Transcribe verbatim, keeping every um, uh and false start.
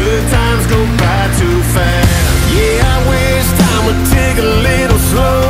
good times go by too fast. Yeah, I wish time would take a little slow.